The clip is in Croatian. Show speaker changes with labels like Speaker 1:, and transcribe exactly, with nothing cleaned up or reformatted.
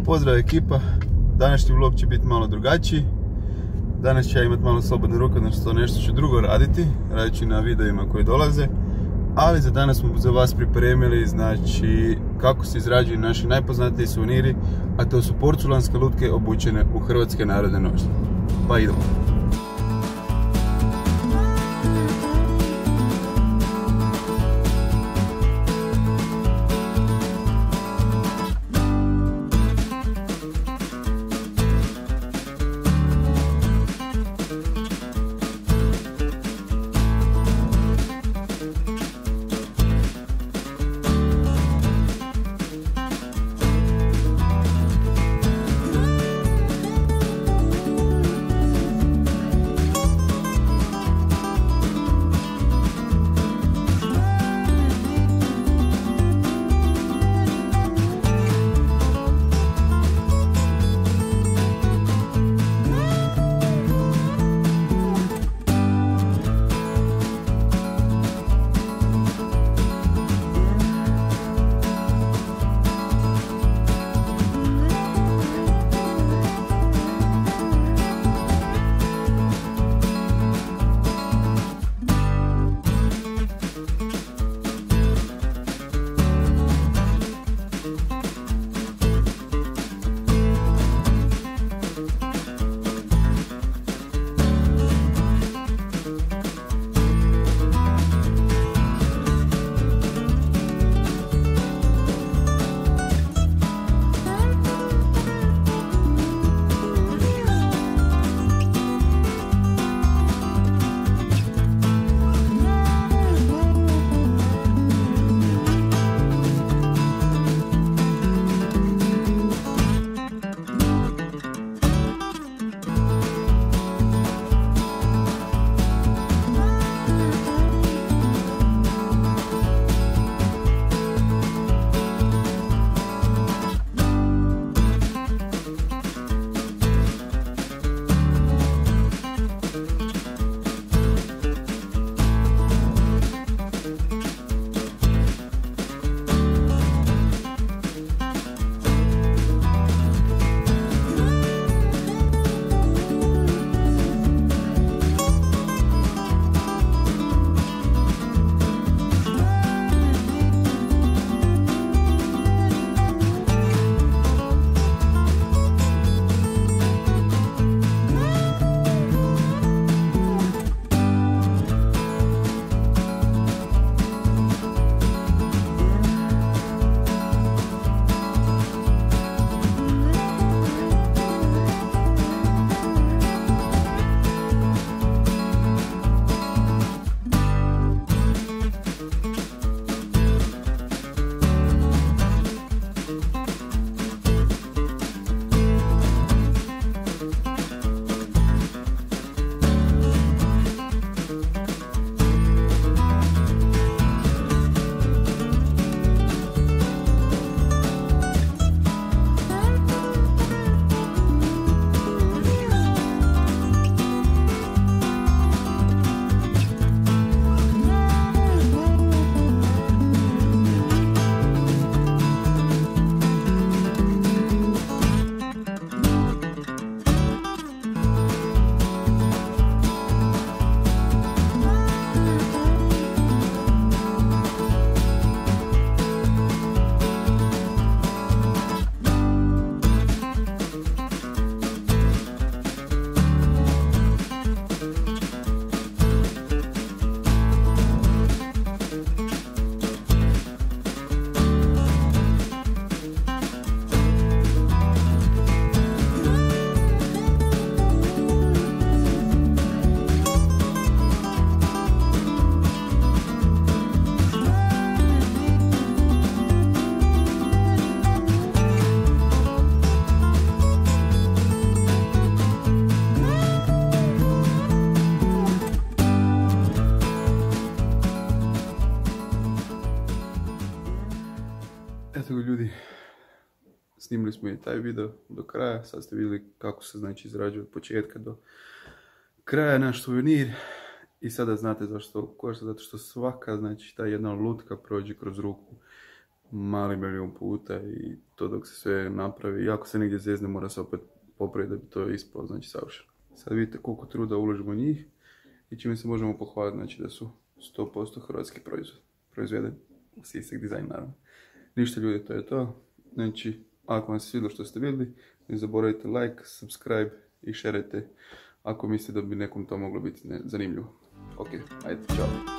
Speaker 1: pozdrav ekipa, današnji vlog će biti malo drugačiji. Danas ću ja imati malo slobodne ruke, znači to nešto ću drugo raditi, radit ću na videima koji dolaze. Ali za danas smo za vas pripremili, znači, kako se izrađuju naši najpoznatiji suveniri, a to su porculanske lutke obučene u hrvatske narodne nošnje. Pa idemo. Eto ga ljudi, snimili smo i taj video do kraja, sad ste vidjeli kako se znači izrađuje od početka do kraja naš suvenir. I sada znate zašto košta, zato što svaka, znači ta jedna lutka prođe kroz ruku mali milijun puta i to dok se sve napravi. I ako se negdje zezne, mora se opet popraviti da bi to ispalo, znači savršeno. Sad vidite koliko truda uložimo u njih i čime se možemo pohvaliti, znači da su sto posto hrvatski proizvod. Proizveden u Sisak Design, naravno. Ništa ljudi, to je to. Znači, ako vam se svidjelo što ste vidjeli, ne zaboravite like, subscribe i šerajte ako mislite da bi nekom to moglo biti zanimljivo. Ok, ajde, čao.